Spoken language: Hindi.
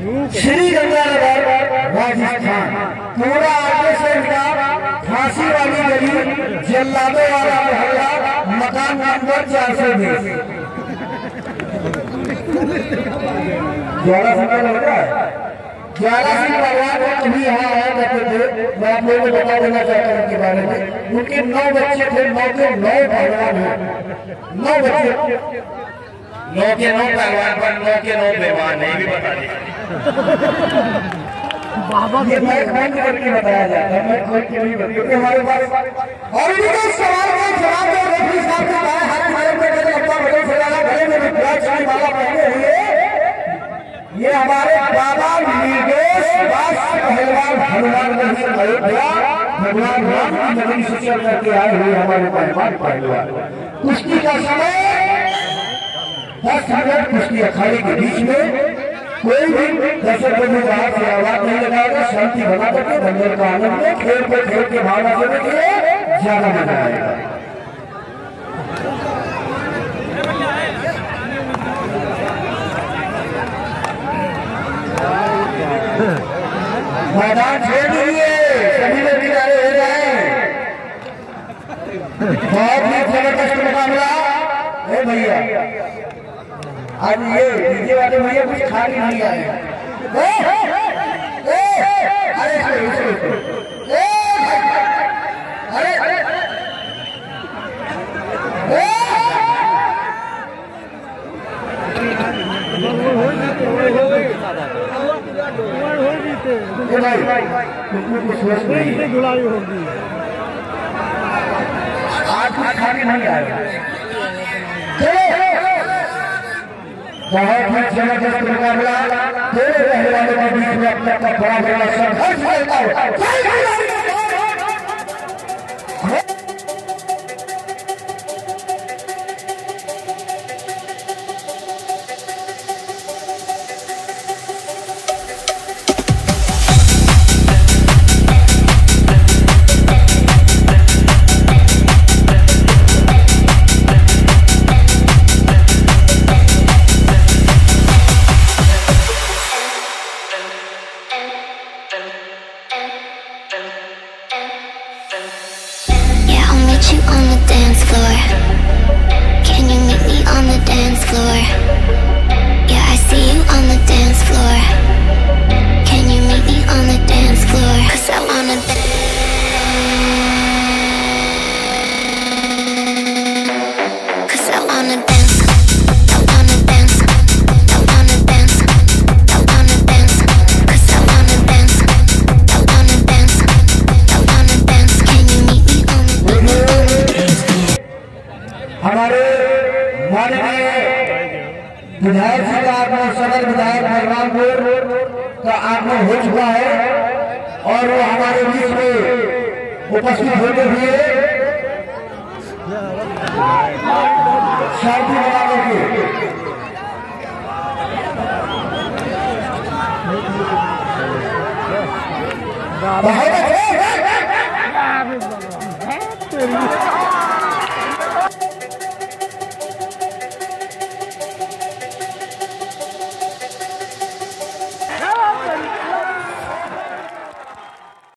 श्री गंगानगर राजस्थान। पूरा आगे से फांसी वाली गली, जल्लादों वाला मोहल्ला, मकान नंबर 420। 11 समय लग रहा है। 11 सिंह भगवान कभी यहाँ आया करते थे। मैं आप लोगों को बता देना चाहता हूँ उनके बारे में। उनके 9 बच्चे थे, 9 के 9 भगवान हैं। 9 बच्चे, 9 के 9 पहलवान पर 9 के 9 बेवान नहीं भी बता दिया। ये मैं बंद करके बताया जाता है, मैं खोल के नहीं बताया, क्योंकि हमारे पास और इनके सवाल का जवाब दो। रेफरी साहब ने कहा हाथ खड़े करके लंबा बदल से डाला, गले में रुद्राक्ष की माला पहने हुए ये हमारे बाबा निर्दोष दास पहलवान हनुमानगढ़ से अयोध्या भगवान राम की नगरी से चल करके आए हुए हमारे पहलवान पहलवान। कुश्ती का समय 10 मिनट कुश्ती अखाड़े के बीच में। कोई भी दर्शक बंधु बाहर से आवाज नहीं लगाएगा। शांति बना करके दंगल का आनंद में खेल को खेल के भावना से देखिए, ज्यादा मजा आएगा। मैदान छोड़ दीजिए, सभी लोग किनारे हो जाए। बहुत ही जबरदस्त मुकाबला है भैया। आज ये डीजे वाले भैया कुछ खा के नहीं आए। अरे आज कुछ खा के नहीं आए। बहुत ही जबरदस्त मुकाबला, दोनों पहलवानों के बीच में अपना बड़ा बड़ा संघर्ष चलता है। विधायक जी का आगमन, सदर विधायक बलरामपुर का आगमन हो चुका है और वो हमारे बीच में उपस्थित होते हुए शांति बना करके बहुत